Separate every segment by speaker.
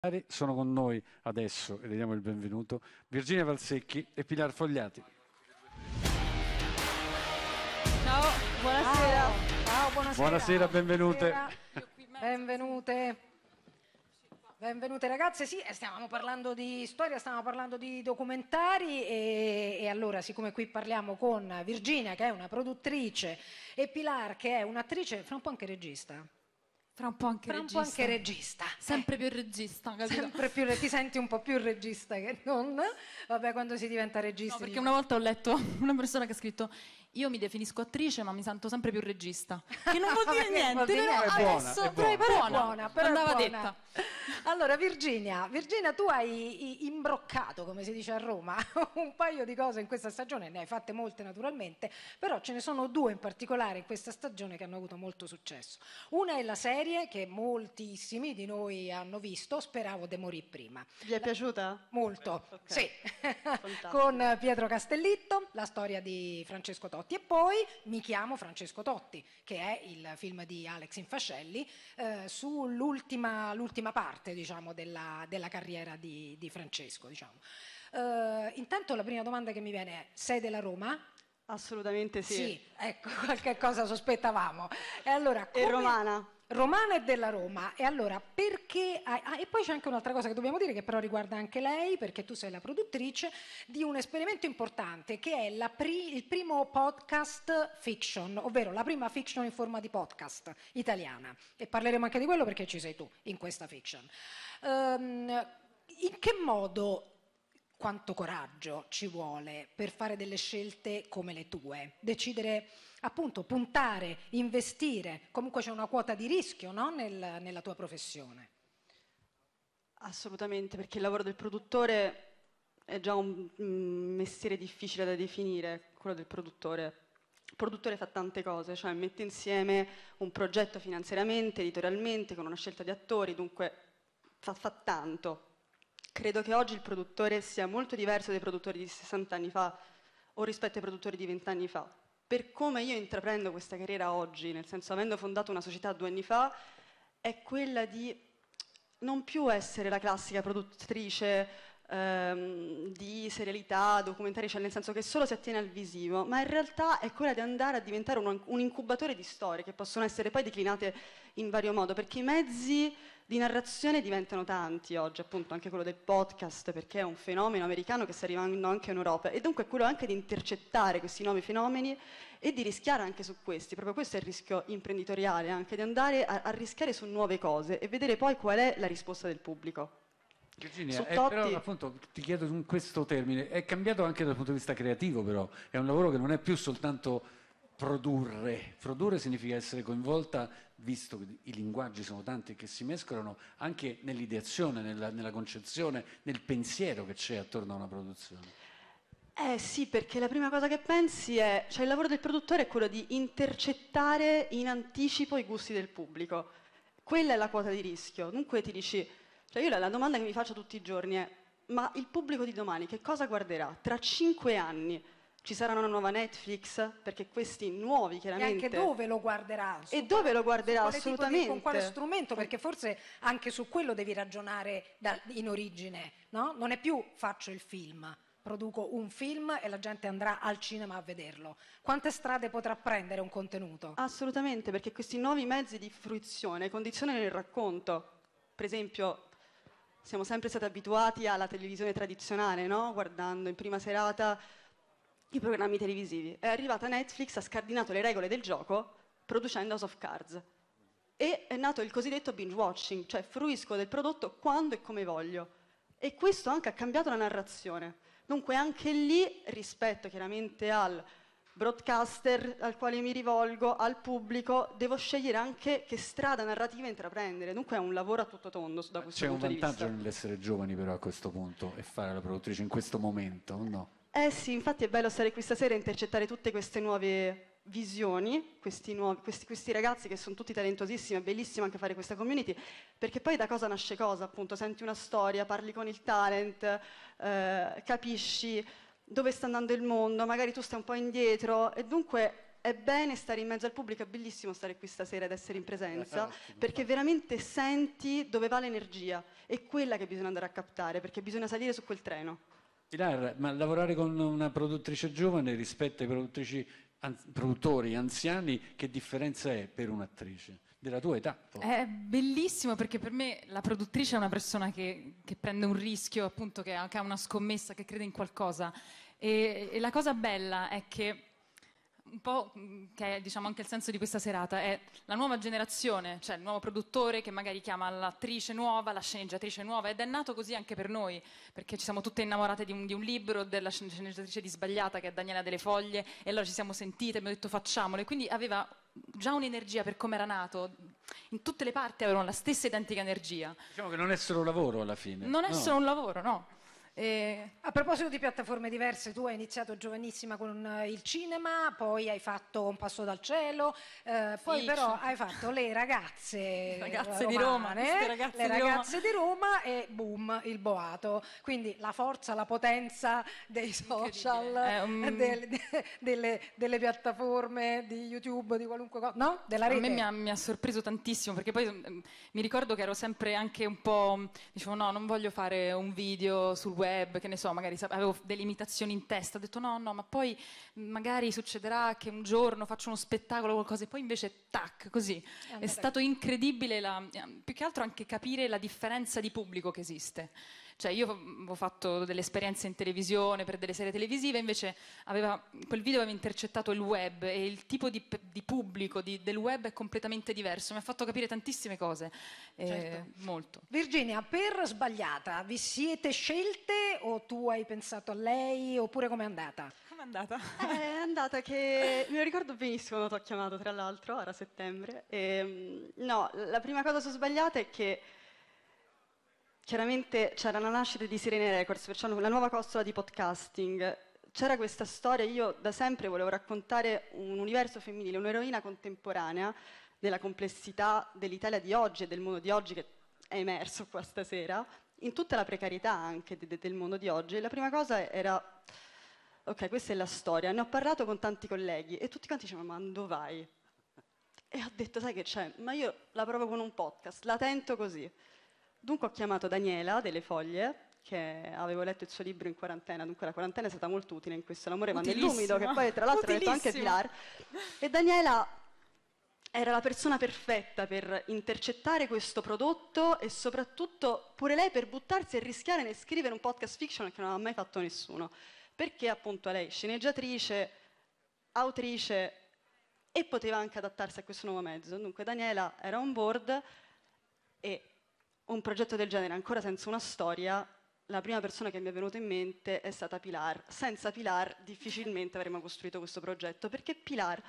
Speaker 1: Sono con noi adesso, e le diamo il benvenuto, Virginia Valsecchi e Pilar Fogliati.
Speaker 2: Ciao, buonasera.
Speaker 3: Ciao, buonasera.
Speaker 1: Buonasera, benvenute.
Speaker 3: Benvenute. Benvenute ragazze, sì, stavamo parlando di storia, stavamo parlando di documentari e allora siccome qui parliamo con Virginia che è una produttrice e Pilar che è un'attrice, fra un po' anche regista.
Speaker 2: Fra un po' anche regista. Sempre più regista, capito?
Speaker 3: Sempre più, ti senti un po' più regista che non? Vabbè, quando si diventa regista.
Speaker 2: No, perché una volta ho letto una persona che ha scritto: io mi definisco attrice, ma mi sento sempre più regista. Che non vuol dire niente, però adesso
Speaker 1: è buona,
Speaker 3: però è buona, però
Speaker 2: andava
Speaker 3: è buona.
Speaker 2: detta.
Speaker 3: Allora, Virginia, tu hai imbroccato, come si dice a Roma, un paio di cose in questa stagione, ne hai fatte molte naturalmente, però ce ne sono due in particolare in questa stagione che hanno avuto molto successo. Una è la serie che moltissimi di noi hanno visto, Speravo de morì prima.
Speaker 4: Vi è piaciuta?
Speaker 3: Molto,
Speaker 4: Okay.
Speaker 3: sì,
Speaker 4: Fantastico.
Speaker 3: con Pietro Castellitto, la storia di Francesco Totti e poi Mi chiamo Francesco Totti, che è il film di Alex Infascelli sull'ultima parte, diciamo, della carriera di Francesco, diciamo. Intanto la prima domanda che mi viene è: sei della Roma?
Speaker 4: Assolutamente sì.
Speaker 3: Sì, ecco, qualche cosa sospettavamo. E allora,
Speaker 4: E romana.
Speaker 3: Romana è della Roma, e allora perché... e poi c'è anche un'altra cosa che dobbiamo dire, che però riguarda anche lei, perché tu sei la produttrice di un esperimento importante, che è il primo podcast fiction, ovvero la prima fiction in forma di podcast italiana. E parleremo anche di quello perché ci sei tu in questa fiction. In che modo... Quanto coraggio ci vuole per fare delle scelte come le tue? Decidere, appunto, puntare, investire, comunque c'è una quota di rischio, no? Nella tua professione.
Speaker 4: Assolutamente, perché il lavoro del produttore è già un mestiere difficile da definire, quello del produttore. Il produttore fa tante cose, cioè mette insieme un progetto finanziariamente, editorialmente, con una scelta di attori, dunque fa tanto. Credo che oggi il produttore sia molto diverso dai produttori di 60 anni fa o rispetto ai produttori di 20 anni fa. Per come io intraprendo questa carriera oggi, nel senso avendo fondato una società 2 anni fa, è quella di non più essere la classica produttrice di serialità, documentari, cioè nel senso che solo si attiene al visivo, ma in realtà è quella di andare a diventare un incubatore di storie che possono essere poi declinate in vario modo, perché i mezzi di narrazione diventano tanti oggi, appunto anche quello del podcast, perché è un fenomeno americano che sta arrivando anche in Europa, e dunque è quello anche di intercettare questi nuovi fenomeni e di rischiare anche su questi. Proprio questo è il rischio imprenditoriale, anche di andare a rischiare su nuove cose e vedere poi qual è la risposta del pubblico.
Speaker 1: Virginia, però appunto ti chiedo in questo termine, è cambiato anche dal punto di vista creativo, però è un lavoro che non è più soltanto produrre. Produrre significa essere coinvolta, visto che i linguaggi sono tanti che si mescolano, anche nell'ideazione, nella concezione, nel pensiero che c'è attorno a una produzione.
Speaker 4: Sì, perché la prima cosa che pensi è, cioè il lavoro del produttore è quello di intercettare in anticipo i gusti del pubblico. Quella è la quota di rischio. Dunque ti dici, cioè io la domanda che mi faccio tutti i giorni è: ma il pubblico di domani che cosa guarderà? Tra 5 anni ci sarà una nuova Netflix? Perché questi nuovi chiaramente...
Speaker 3: E anche dove lo guarderà?
Speaker 4: E dove lo guarderà, assolutamente.
Speaker 3: Con quale strumento? Perché forse anche su quello devi ragionare in origine, no? Non è più faccio il film, produco un film e la gente andrà al cinema a vederlo. Quante strade potrà prendere un contenuto?
Speaker 4: Assolutamente, perché questi nuovi mezzi di fruizione condizionano il racconto. Per esempio, siamo sempre stati abituati alla televisione tradizionale, no? Guardando in prima serata i programmi televisivi. È arrivata Netflix, ha scardinato le regole del gioco producendo House of Cards. E è nato il cosiddetto binge watching, cioè fruisco del prodotto quando e come voglio. E questo anche ha cambiato la narrazione. Dunque anche lì, rispetto chiaramente al broadcaster al quale mi rivolgo, al pubblico, devo scegliere anche che strada narrativa intraprendere. Dunque è un lavoro a tutto tondo da questo punto di vista.
Speaker 1: C'è un vantaggio nell'essere giovani però a questo punto e fare la produttrice in questo momento, no?
Speaker 4: Sì, infatti è bello stare qui stasera e intercettare tutte queste nuove visioni, questi ragazzi che sono tutti talentosissimi, è bellissimo anche fare questa community, perché poi da cosa nasce cosa, appunto, senti una storia, parli con il talent, capisci dove sta andando il mondo, magari tu stai un po' indietro e dunque è bene stare in mezzo al pubblico, è bellissimo stare qui stasera ed essere in presenza, perché veramente senti dove va l'energia, è quella che bisogna andare a captare, perché bisogna salire su quel treno.
Speaker 1: Pilar, ma lavorare con una produttrice giovane rispetto ai produttori anziani, che differenza è per un'attrice? Della tua età?
Speaker 2: È bellissimo, perché per me la produttrice è una persona che prende un rischio, appunto, che ha una scommessa, che crede in qualcosa. E la cosa bella è che, un po' che è, diciamo, anche il senso di questa serata, è la nuova generazione, cioè il nuovo produttore che magari chiama l'attrice nuova, la sceneggiatrice nuova, ed è nato così anche per noi, perché ci siamo tutte innamorate di un libro della sceneggiatrice di Sbagliata, che è Daniela Delle Foglie, e allora ci siamo sentite, abbiamo detto facciamolo, e quindi aveva già un'energia per come era nato, in tutte le parti avevano la stessa identica energia.
Speaker 1: Diciamo che non è solo lavoro alla fine.
Speaker 2: Non è solo un lavoro, no.
Speaker 3: A proposito di piattaforme diverse, tu hai iniziato giovanissima con il cinema, poi hai fatto Un passo dal cielo, poi però hai fatto Le ragazze
Speaker 2: di Roma,
Speaker 3: Le ragazze di Roma e boom, il boato. Quindi la forza, la potenza dei social, delle piattaforme, di YouTube, di qualunque cosa, no? Della rete.
Speaker 2: A me mi ha sorpreso tantissimo, perché poi mi ricordo che ero sempre anche un po', dicevo no, non voglio fare un video sul web, che ne so, magari avevo delle imitazioni in testa, ho detto no, ma poi magari succederà che un giorno faccio uno spettacolo o qualcosa, e poi invece tac, così. È stato incredibile, più che altro anche capire la differenza di pubblico che esiste. Cioè io avevo fatto delle esperienze in televisione per delle serie televisive, invece quel video aveva intercettato il web, e il tipo di pubblico del web è completamente diverso. Mi ha fatto capire tantissime cose, molto.
Speaker 3: Virginia, per Sbagliata vi siete scelte o tu hai pensato a lei, oppure com'è andata?
Speaker 2: Com'è andata?
Speaker 4: È andata che me lo ricordo benissimo quando ti ho chiamato, tra l'altro, era a settembre. No, la prima cosa su Sbagliata è che chiaramente c'era la nascita di Sirene Records, perciò la nuova costola di podcasting. C'era questa storia, io da sempre volevo raccontare un universo femminile, un'eroina contemporanea della complessità dell'Italia di oggi e del mondo di oggi, che è emerso qua stasera, in tutta la precarietà anche del mondo di oggi. E la prima cosa era, ok, questa è la storia, ne ho parlato con tanti colleghi e tutti quanti dicevano, ma dove vai? E ho detto, sai che c'è? Ma io la provo con un podcast, la tento così. Dunque ho chiamato Daniela Delle Foglie, che avevo letto il suo libro in quarantena, dunque la quarantena è stata molto utile in questo, L'amore va nell'umido, che poi tra l'altro ha letto anche Pilar. E Daniela era la persona perfetta per intercettare questo prodotto, e soprattutto pure lei per buttarsi e rischiare nel scrivere un podcast fiction che non ha mai fatto nessuno. Perché appunto lei, sceneggiatrice, autrice, e poteva anche adattarsi a questo nuovo mezzo. Dunque Daniela era on board, e un progetto del genere, ancora senza una storia, la prima persona che mi è venuta in mente è stata Pilar. Senza Pilar difficilmente avremmo costruito questo progetto, perché Pilar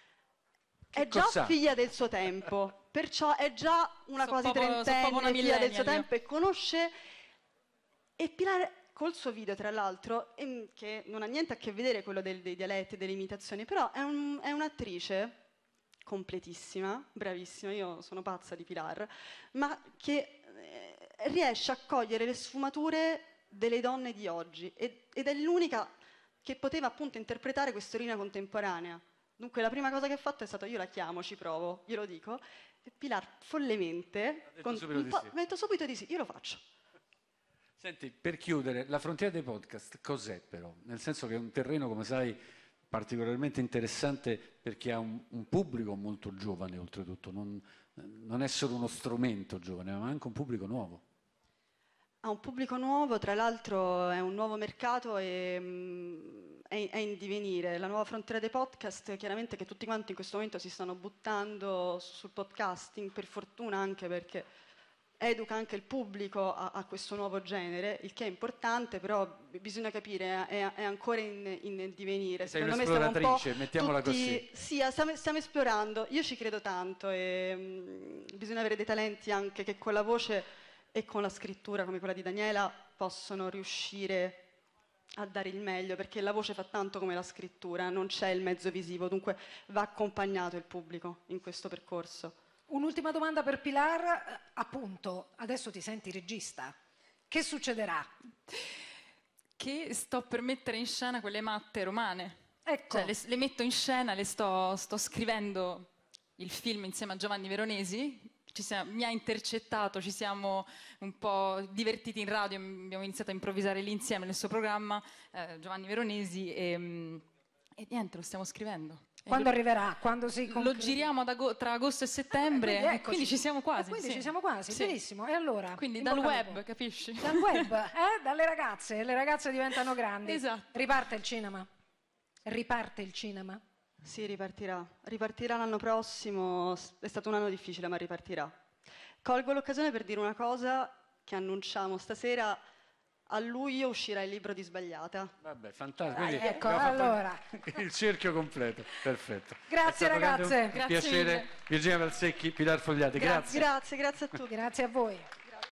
Speaker 4: è già figlia del suo tempo, perciò è già una quasi trentenne, figlia del suo tempo, e conosce. E Pilar, col suo video tra l'altro, che non ha niente a che vedere con quello dei dialetti e delle imitazioni, però è un'attrice completissima, bravissima, io sono pazza di Pilar, ma che riesce a cogliere le sfumature delle donne di oggi, ed è l'unica che poteva appunto interpretare quest'eroina contemporanea. Dunque la prima cosa che ho fatto è stato, io la chiamo, ci provo, glielo dico, e Pilar follemente mi ha detto subito di sì, io lo faccio.
Speaker 1: Senti, per chiudere, la frontiera dei podcast cos'è però? Nel senso che è un terreno, come sai, particolarmente interessante, perché ha un pubblico molto giovane oltretutto, non è solo uno strumento giovane, ma anche un pubblico nuovo.
Speaker 4: Ha un pubblico nuovo, tra l'altro è un nuovo mercato e è in divenire. La nuova frontiera dei podcast, chiaramente, che tutti quanti in questo momento si stanno buttando sul podcasting, per fortuna, anche perché educa anche il pubblico a questo nuovo genere, il che è importante, però bisogna capire, è ancora in divenire.
Speaker 1: Sei un'esploratrice, mettiamola
Speaker 4: così. Sì, stiamo esplorando, io ci credo tanto, e bisogna avere dei talenti anche che con la voce e con la scrittura come quella di Daniela possono riuscire a dare il meglio, perché la voce fa tanto come la scrittura, non c'è il mezzo visivo, dunque va accompagnato il pubblico in questo percorso.
Speaker 3: Un'ultima domanda per Pilar, appunto, adesso ti senti regista, che succederà?
Speaker 2: Che sto per mettere in scena quelle matte romane.
Speaker 3: Ecco.
Speaker 2: Cioè, le metto in scena, sto scrivendo il film insieme a Giovanni Veronesi, mi ha intercettato, ci siamo un po' divertiti in radio, abbiamo iniziato a improvvisare lì insieme nel suo programma, Giovanni Veronesi, e niente, lo stiamo scrivendo.
Speaker 3: Quando arriverà? Quando
Speaker 2: lo giriamo tra agosto e settembre, quindi ci siamo quasi.
Speaker 3: Quindi ci siamo quasi, benissimo. E allora?
Speaker 2: Quindi dal web, capisci?
Speaker 3: Dal web, dalle ragazze, le ragazze diventano grandi.
Speaker 2: Esatto.
Speaker 3: Riparte il cinema? Riparte il cinema?
Speaker 4: Sì, ripartirà. Ripartirà l'anno prossimo. È stato un anno difficile, ma ripartirà. Colgo l'occasione per dire una cosa che annunciamo stasera. A luglio uscirà il libro di Sbagliata.
Speaker 1: Vabbè, fantastico. Quindi
Speaker 3: Ecco, allora.
Speaker 1: Il cerchio completo, perfetto.
Speaker 3: Grazie ragazze.
Speaker 1: Un piacere. Virginia Valsecchi, Pilar Fogliati, grazie.
Speaker 4: Grazie a tutti.
Speaker 3: Grazie a voi.